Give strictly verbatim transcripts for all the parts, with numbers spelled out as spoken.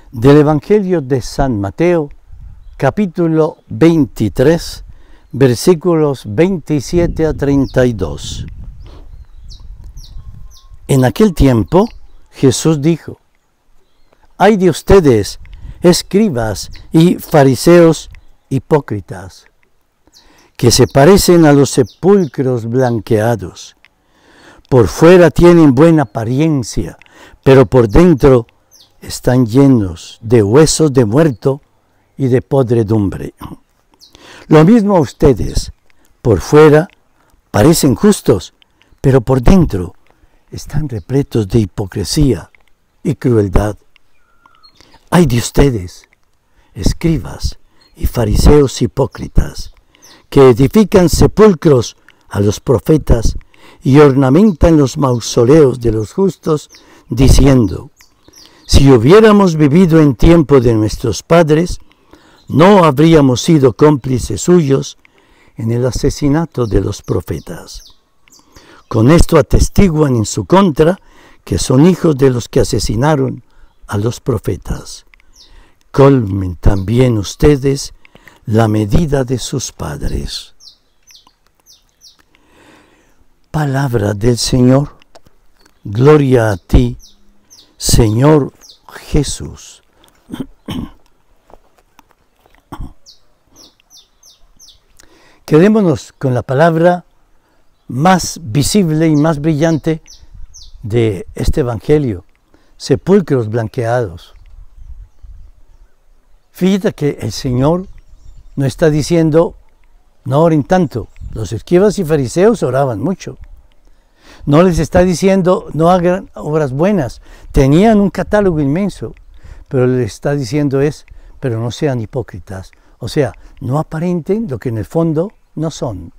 Del Evangelio de San Mateo, capítulo veintitrés, versículos veintisiete a treinta y dos. En aquel tiempo, Jesús dijo: «Ay de ustedes, escribas y fariseos hipócritas, que se parecen a los sepulcros blanqueados. Por fuera tienen buena apariencia, pero por dentro están llenos de huesos de muerto y de podredumbre. Lo mismo ustedes, por fuera parecen justos, pero por dentro están repletos de hipocresía y crueldad. Ay de ustedes, escribas y fariseos hipócritas, que edifican sepulcros a los profetas y ornamentan los mausoleos de los justos, diciendo: si hubiéramos vivido en tiempo de nuestros padres, no habríamos sido cómplices suyos en el asesinato de los profetas. Con esto atestiguan en su contra que son hijos de los que asesinaron a los profetas. Colmen también ustedes la medida de sus padres». Palabra del Señor. Gloria a ti, Señor Jesús. Quedémonos con la palabra más visible y más brillante de este Evangelio: sepulcros blanqueados. Fíjate que el Señor no está diciendo: no oren tanto. Los escribas y fariseos oraban mucho. No les está diciendo: no hagan obras buenas. Tenían un catálogo inmenso, pero les está diciendo es: pero no sean hipócritas. O sea, no aparenten lo que en el fondo no son.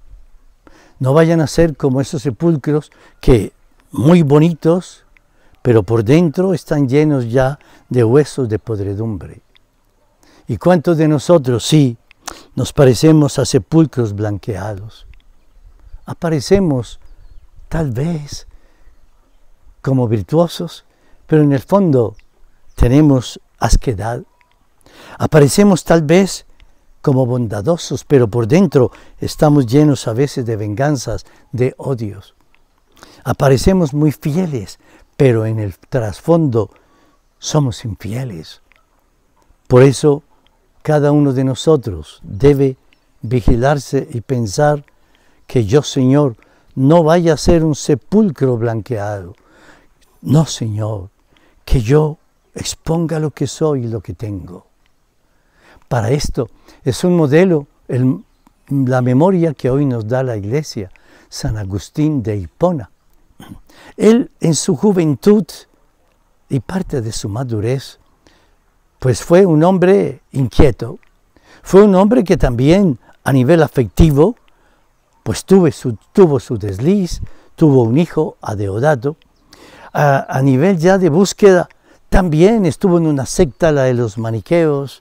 No vayan a ser como esos sepulcros que, muy bonitos, pero por dentro están llenos ya de huesos de podredumbre. ¿Y cuántos de nosotros sí nos parecemos a sepulcros blanqueados? Aparecemos tal vez como virtuosos, pero en el fondo tenemos asquedad. Aparecemos tal vez como bondadosos, pero por dentro estamos llenos a veces de venganzas, de odios. Aparecemos muy fieles, pero en el trasfondo somos infieles. Por eso cada uno de nosotros debe vigilarse y pensar que yo, Señor, no vaya a ser un sepulcro blanqueado. No, Señor, que yo exponga lo que soy y lo que tengo. Para esto es un modelo el, la memoria que hoy nos da la Iglesia, San Agustín de Hipona. Él en su juventud y parte de su madurez, pues fue un hombre inquieto, fue un hombre que también a nivel afectivo, pues tuvo su, tuvo su desliz, tuvo un hijo, Adeodato. A, a nivel ya de búsqueda, también estuvo en una secta, la de los maniqueos.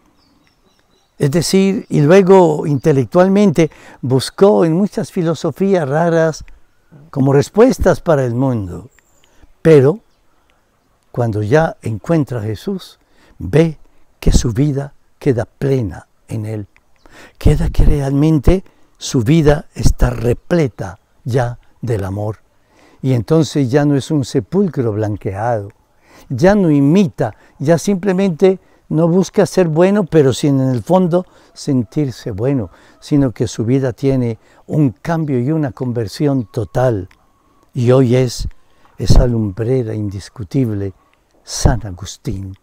Es decir, y luego intelectualmente buscó en muchas filosofías raras como respuestas para el mundo. Pero cuando ya encuentra a Jesús, ve que su vida queda plena en él. Queda que realmente su vida está repleta ya del amor. Y entonces ya no es un sepulcro blanqueado. Ya no imita, ya simplemente no busca ser bueno, pero sin en el fondo sentirse bueno, sino que su vida tiene un cambio y una conversión total. Y hoy es esa lumbrera indiscutible, San Agustín.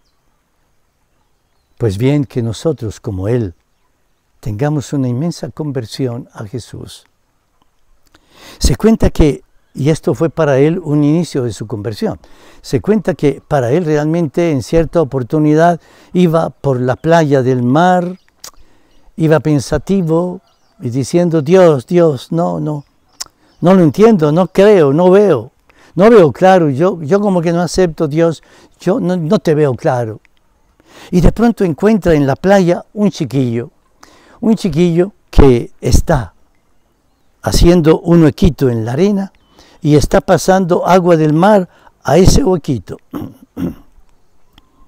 Pues bien, que nosotros, como él, tengamos una inmensa conversión a Jesús. Se cuenta que, y esto fue para él un inicio de su conversión, se cuenta que para él realmente en cierta oportunidad iba por la playa del mar, iba pensativo y diciendo: Dios, Dios, no, no, no lo entiendo, no creo, no veo, no veo claro, yo, yo como que no acepto, Dios, yo no, no te veo claro. Y de pronto encuentra en la playa un chiquillo, un chiquillo que está haciendo un huequito en la arena y está pasando agua del mar a ese huequito.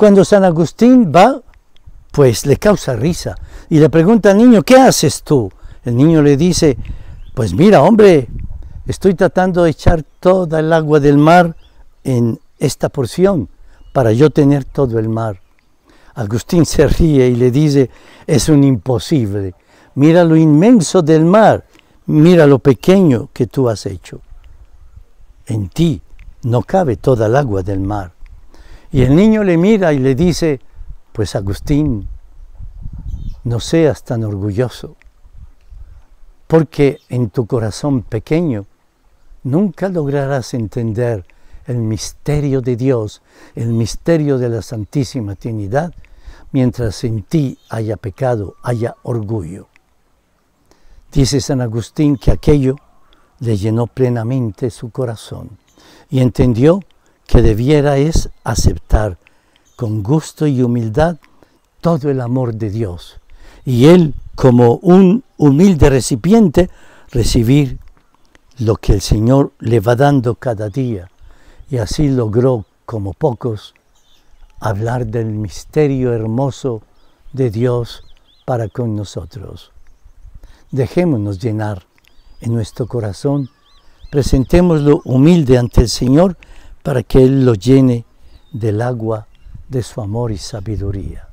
Cuando San Agustín va, pues le causa risa y le pregunta al niño, ¿qué haces tú? El niño le dice, pues mira, hombre, estoy tratando de echar toda el agua del mar en esta porción para yo tener todo el mar. Agustín se ríe y le dice, es un imposible. Mira lo inmenso del mar, mira lo pequeño que tú has hecho. En ti no cabe toda el agua del mar. Y el niño le mira y le dice, pues Agustín, no seas tan orgulloso, porque en tu corazón pequeño nunca lograrás entender el misterio de Dios, el misterio de la Santísima Trinidad, mientras en ti haya pecado, haya orgullo. Dice San Agustín que aquello le llenó plenamente su corazón y entendió que debiera es aceptar con gusto y humildad todo el amor de Dios, y él, como un humilde recipiente, recibir lo que el Señor le va dando cada día, y así logró, como pocos, hablar del misterio hermoso de Dios para con nosotros. Dejémonos llenar en nuestro corazón, presentémoslo humilde ante el Señor para que Él lo llene del agua de su amor y sabiduría.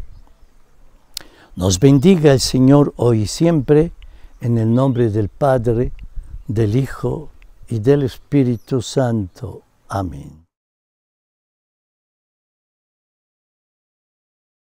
Nos bendiga el Señor hoy y siempre, en el nombre del Padre, del Hijo y del Espíritu Santo. Amén.